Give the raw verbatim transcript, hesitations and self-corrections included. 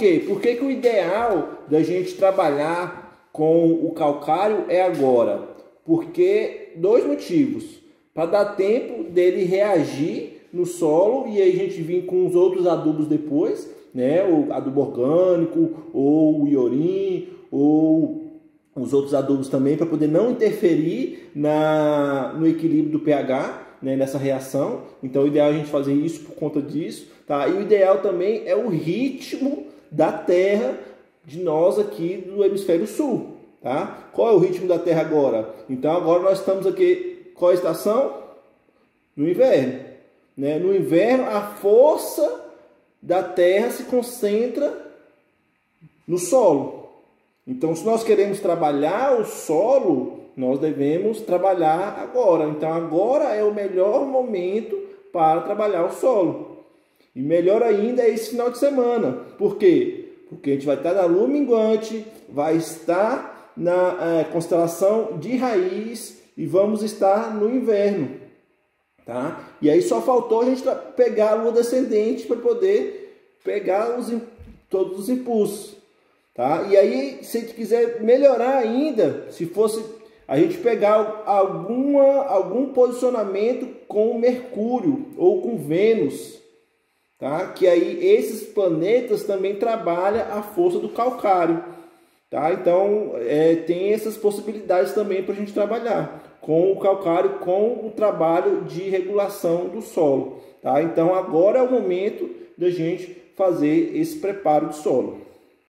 quê? Por que que o ideal da gente trabalhar com o calcário é agora? Porque dois motivos. Para dar tempo dele reagir no solo e aí a gente vir com os outros adubos depois, né? O adubo orgânico, ou o iorim, ou os outros adubos também, para poder não interferir na, no equilíbrio do pH, né, nessa reação. Então o ideal é a gente fazer isso por conta disso, tá? E o ideal também é o ritmo da terra de nós aqui do hemisfério sul, tá? Qual é o ritmo da terra agora? Então agora nós estamos aqui, qual é a estação? No inverno, né? No inverno a força da terra se concentra no solo. Então se nós queremos trabalhar o solo, nós devemos trabalhar agora. Então agora é o melhor momento para trabalhar o solo. E melhor ainda é esse final de semana. Por quê? Porque a gente vai estar na lua minguante, vai estar na é, constelação de raiz e vamos estar no inverno. Tá? E aí só faltou a gente pegar a lua descendente para poder pegar os, todos os impulsos. Tá? E aí, se a gente quiser melhorar ainda, se fosse a gente pegar alguma, algum posicionamento com Mercúrio ou com Vênus, tá? Que aí esses planetas também trabalham a força do calcário. Tá? Então, é, tem essas possibilidades também para a gente trabalhar com o calcário, com o trabalho de regulação do solo. Tá? Então, agora é o momento da gente fazer esse preparo de solo.